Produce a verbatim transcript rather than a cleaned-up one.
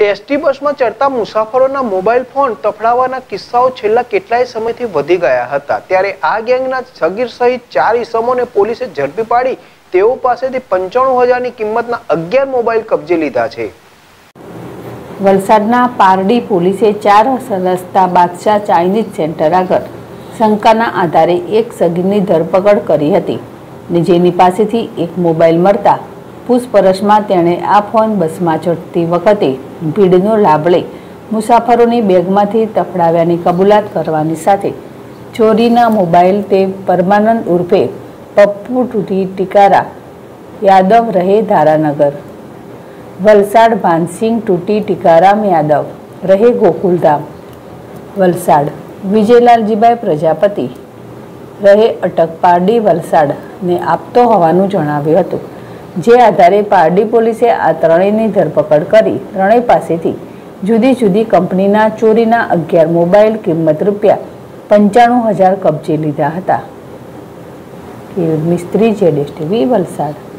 ST બસમાં ચડતા મુસાફરોના મોબાઈલ ફોન તફડાવાના કિસ્સાઓ છેલ્લા કેટલાય સમયથી વધી ગયા હતા। ત્યારે આ ગેંગના સગીર સહિત ચાર ઈસમોને પોલીસે ઝડપી પાડી તેઓ પાસેથી પંચાણું હજારની કિંમતના અગિયાર મોબાઈલ કબજે લીધા છે। વલસાડના પારડી પોલીસે ચાર રસ્તા બાદશાહ ચાઇનીઝ સેન્ટર આગળ શંકાના આધારે એક સગીરની ધરપકડ કરી હતી ને જેની પાસેથી એક મોબાઈલ મળતા પૂછપરછમાં તેણે આ ફોન બસમાં ચડતી વખતે ભીડનો લાભ લઈ મુસાફરોની બેગમાંથી તફડાવ્યાની કબૂલાત કરવાની સાથે ચોરીના મોબાઈલ તે પરમાનંદ ઉર્ફે પપ્પુ ટૂટી ટિકારા યાદવ રહે ધારાનગર, વલસાડ ભાનસિંહ ટૂટી ટિકારામ યાદવ રહે ગોકુલધામ, વલસાડ વિજયલાલજીભાઈ પ્રજાપતિ રહે અટક પારડી વલસાડ ને આપતો હોવાનું જણાવ્યું હતું। જે આધારે પારડી પોલીસે આ ત્રણેયની ધરપકડ કરી ત્રણેય પાસેથી જુદી જુદી કંપનીના ચોરીના અગિયાર મોબાઈલ કિંમત રૂપિયા પંચાણું હજાર કબજે લીધા હતા। મિસ્ત્રી જેડેશ ટીવી વલસાડ।